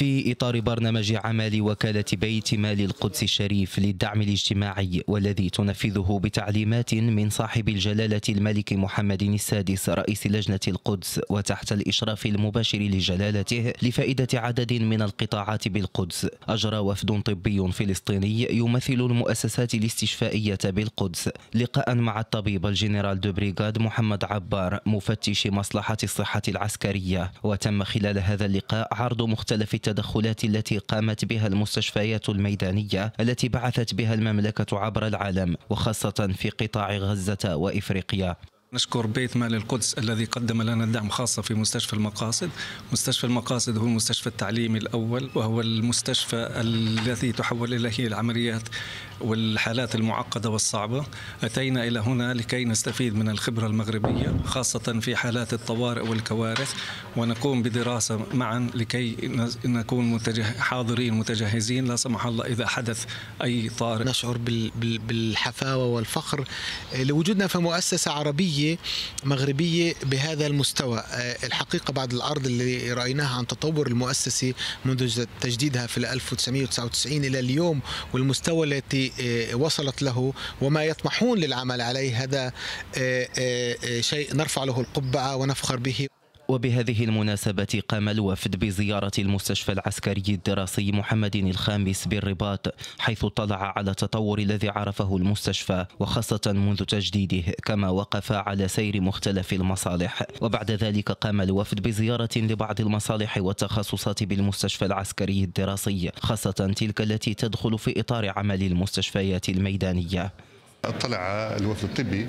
في إطار برنامج عمل وكالة بيت مال القدس الشريف للدعم الاجتماعي، والذي تنفذه بتعليمات من صاحب الجلالة الملك محمد السادس رئيس لجنة القدس، وتحت الإشراف المباشر لجلالته لفائدة عدد من القطاعات بالقدس، أجرى وفد طبي فلسطيني يمثل المؤسسات الاستشفائية بالقدس لقاء مع الطبيب الجنرال دو بريغاد محمد عبار مفتش مصلحة الصحة العسكرية. وتم خلال هذا اللقاء عرض مختلف التدخلات التي قامت بها المستشفيات الميدانية التي بعثت بها المملكة عبر العالم، وخاصة في قطاع غزة وإفريقيا. نشكر بيت مال القدس الذي قدم لنا الدعم خاصة في مستشفى المقاصد. مستشفى المقاصد هو المستشفى التعليمي الأول، وهو المستشفى الذي تحول إليه العمليات والحالات المعقدة والصعبة. أتينا إلى هنا لكي نستفيد من الخبرة المغربية خاصة في حالات الطوارئ والكوارث، ونقوم بدراسة معا لكي نكون حاضرين متجهزين لا سمح الله إذا حدث أي طارئ. نشعر بالحفاوة والفخر لوجودنا في مؤسسة عربية مغربية بهذا المستوى. الحقيقة بعد العرض اللي رأيناها عن تطور المؤسسة منذ تجديدها في 1999 إلى اليوم، والمستوى التي وصلت له وما يطمحون للعمل عليه، هذا شيء نرفع له القبعة ونفخر به. وبهذه المناسبة قام الوفد بزيارة المستشفى العسكري الدراسي محمد الخامس بالرباط، حيث اطلع على التطور الذي عرفه المستشفى وخاصة منذ تجديده، كما وقف على سير مختلف المصالح. وبعد ذلك قام الوفد بزيارة لبعض المصالح والتخصصات بالمستشفى العسكري الدراسي، خاصة تلك التي تدخل في إطار عمل المستشفيات الميدانية. اطلع الوفد الطبي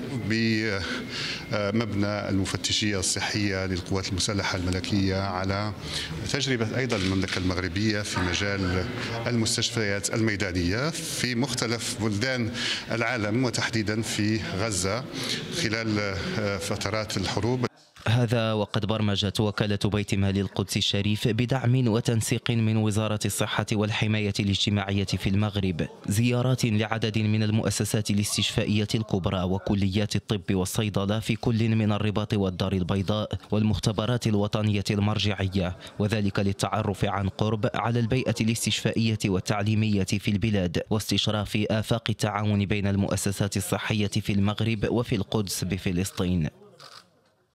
بمبنى المفتشية الصحية للقوات المسلحة الملكية على تجربة أيضا المملكة المغربية في مجال المستشفيات الميدانية في مختلف بلدان العالم، وتحديدا في غزة خلال فترات الحروب. هذا وقد برمجت وكالة بيت مال القدس الشريف بدعم وتنسيق من وزارة الصحة والحماية الاجتماعية في المغرب زيارات لعدد من المؤسسات الاستشفائية الكبرى وكليات الطب والصيدلة في كل من الرباط والدار البيضاء والمختبرات الوطنية المرجعية، وذلك للتعرف عن قرب على البيئة الاستشفائية والتعليمية في البلاد، واستشراف آفاق التعاون بين المؤسسات الصحية في المغرب وفي القدس بفلسطين.